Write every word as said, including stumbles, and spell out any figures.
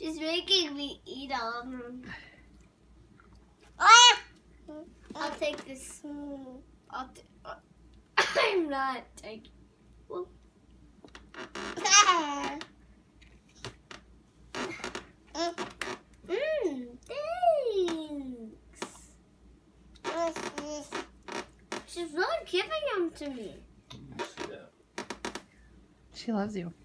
She's making me eat all of them. I'll take this. I'll t I'm not taking. Well. Mmm, thanks. She's really giving them to me. She loves you.